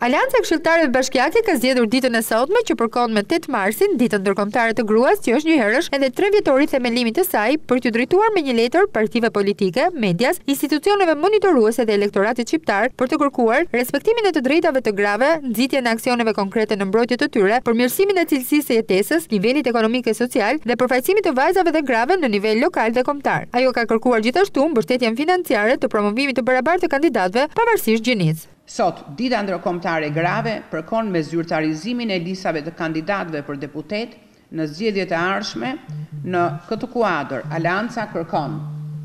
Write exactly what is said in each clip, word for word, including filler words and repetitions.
Alianca e Këshilltarëve Bashkiake ka zgjedhur ditën e sotme që përkon me tetë marsin, ditën ndërkombëtare të gruas, që është njëherësh edhe tre vjetori themelimit të saj, për t'u drejtuar me një letër partive politike, medias, institucioneve monitoruese dhe elektoratit shqiptar për të kërkuar respektimin e të drejtave të grave, nxitjen e aksioneve konkrete në mbrojtje të tyre, përmirësimin e cilësisë së jetesës, nivelit ekonomik e social dhe përfaqësimit të vajzave dhe grave në nivel lokal dhe kombëtar. Ajo ka kërkuar gjithashtu mbështetjen financiare të promovimit të barabartë të kandidatëve pavarësisht gjinisë. Sot, dita ndërkombëtare grave përkon me zyrtarizimin e listave të kandidatëve për deputet në zgjedhjet e ardhshme. Në këtë kuadër, Alianca kërkon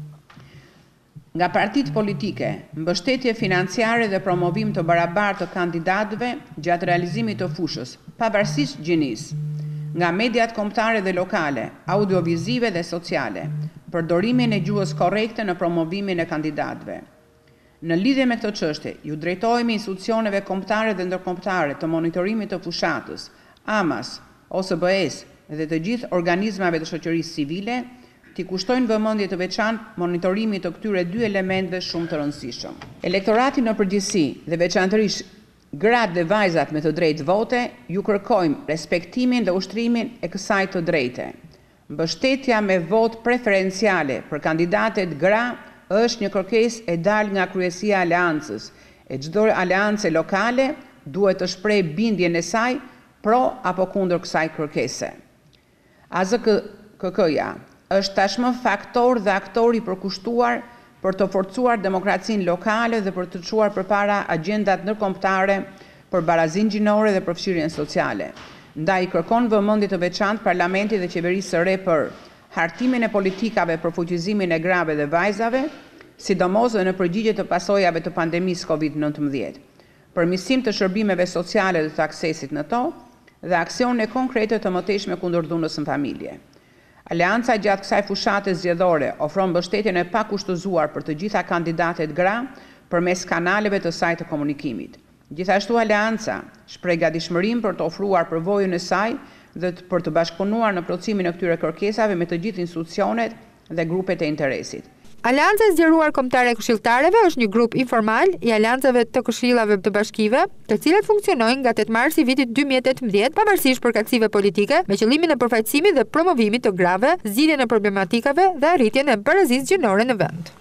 nga partitë politike mbështetje financiare dhe promovim të barabartë të kandidatëve gjatë realizimit të fushës, pavarësisht gjinisë, nga mediat kombëtare dhe lokale, audiovizive dhe sociale, përdorimin e gjuhës korrekte në promovimin e kandidatëve. Në lidhje me këtë çështje, ju drejtohemi institucioneve kombëtare dhe ndërkombëtare të monitorimit të fushatës, AMAS, O S B S dhe të gjithë organizmave të shoqërisë civile, t'i kushtojnë vëmendje të veçantë monitorimit të këtyre dy elementeve shumë të rëndësishëm. Elektorati në përgjithësi dhe veçanërisht gratë dhe vajzat me të drejtë vote, ju kërkojmë respektimin dhe ushtrimin e kësaj të drejte. Mbështetja me votë preferenciale për kandidatet gra është një kërkesë e dalë nga kryesia e Aleancës, e çdo aleance lokale duhet të shprehë bindjen e saj pro apo kundër kësaj kërkese. A Z K K-ja është tashmë faktor dhe aktor i përkushtuar për të forcuar demokracinë lokale dhe për të çuar përpara agjendat ndërkombëtare për barazinë gjinore dhe përfshirjen sociale. Ndaj kërkon vëmendje të veçantë Parlamentit dhe qeverisë së re për hartimin e politikave për fuqizimin e grave dhe vajzave, sidomos dhe në përgjigje të pasojave të pandemisë Covid nëntëmbëdhjetë, përmirësim të shërbimeve sociale dhe të aksesit në to, dhe aksione konkrete të mëtejshme kundër dhunës në familje. Alianca gjatë kësaj fushate zgjedhore ofron mbështetjen e pakushtëzuar për të gjitha kandidatet gra përmes kanaleve të saj të komunikimit. Gjithashtu Alianca shpreh gatishmërinë për të ofruar përvojën e saj dhe për të bashkëpunuar në plotësimin e këtyre kërkesave me të gjithë institucionet dhe grupet e interesit. Alianca e Zgjeruar Kombëtare e Këshilltarëve është një grup informal i aliancave të këshillave të bashkive, të cilat funksionojnë nga tetë mars i vitit dy mijë e tetëmbëdhjetë, pavarësisht përkatësive politike, me qëllimin e përfaqësimit dhe promovimit të grave, zgjidhjen e problematikave dhe arritjen e barazisë gjinore në vend.